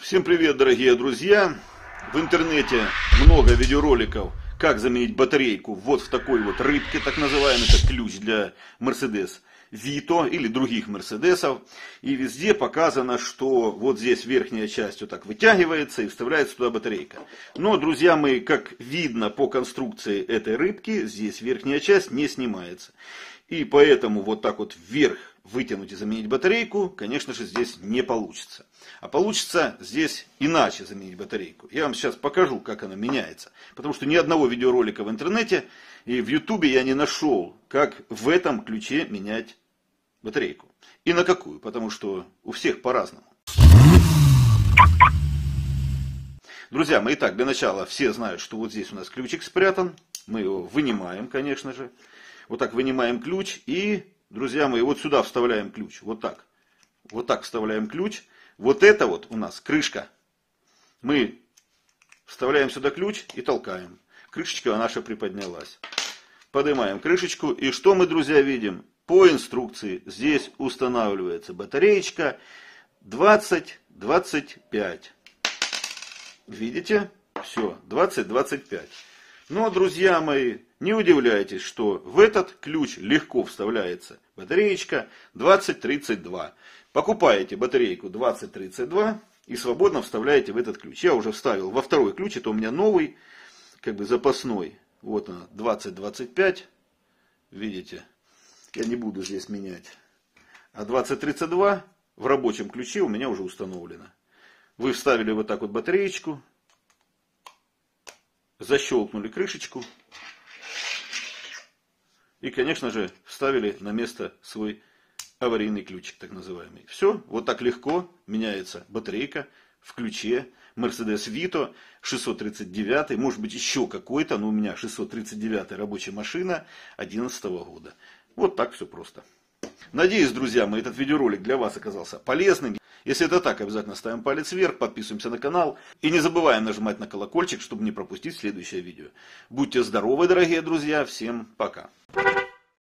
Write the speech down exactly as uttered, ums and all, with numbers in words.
Всем привет, дорогие друзья! В интернете много видеороликов, как заменить батарейку вот в такой вот рыбке, так называемый, это ключ для Mercedes Vito или других Мерседесов. И везде показано, что вот здесь верхняя часть вот так вытягивается и вставляется туда батарейка. Но, друзья мои, как видно по конструкции этой рыбки, здесь верхняя часть не снимается. И поэтому вот так вот вверх вытянуть и заменить батарейку, конечно же, здесь не получится. А получится здесь иначе заменить батарейку. Я вам сейчас покажу, как она меняется. Потому что ни одного видеоролика в интернете и в ютубе я не нашел, как в этом ключе менять батарейку. И на какую, потому что у всех по-разному. Друзья мои, итак, для начала все знают, что вот здесь у нас ключик спрятан. Мы его вынимаем, конечно же. Вот так вынимаем ключ и, друзья мои, вот сюда вставляем ключ. Вот так. Вот так вставляем ключ. Вот это вот у нас крышка. Мы вставляем сюда ключ и толкаем. Крышечка наша приподнялась. Поднимаем крышечку. И что мы, друзья, видим? По инструкции здесь устанавливается батареечка двадцать двадцать пять. Видите? Все, двадцать двадцать пять. Но, друзья мои, не удивляйтесь, что в этот ключ легко вставляется батареечка двадцать тридцать два. Покупаете батарейку двадцать тридцать два и свободно вставляете в этот ключ. Я уже вставил во второй ключ, это у меня новый, как бы запасной. Вот она, двадцать двадцать пять. Видите, я не буду здесь менять. А двадцать тридцать два в рабочем ключе у меня уже установлено. Вы вставили вот так вот батареечку. Защелкнули крышечку. И, конечно же, вставили на место свой аварийный ключик, так называемый. Все, вот так легко меняется батарейка в ключе Mercedes Vito шестьсот тридцать девять, может быть еще какой-то, но у меня шестьсот тридцать девятая рабочая машина две тысячи одиннадцатого года. Вот так все просто. Надеюсь, друзья мои, этот видеоролик для вас оказался полезным. Если это так, обязательно ставим палец вверх, подписываемся на канал и не забываем нажимать на колокольчик, чтобы не пропустить следующее видео. Будьте здоровы, дорогие друзья, всем пока.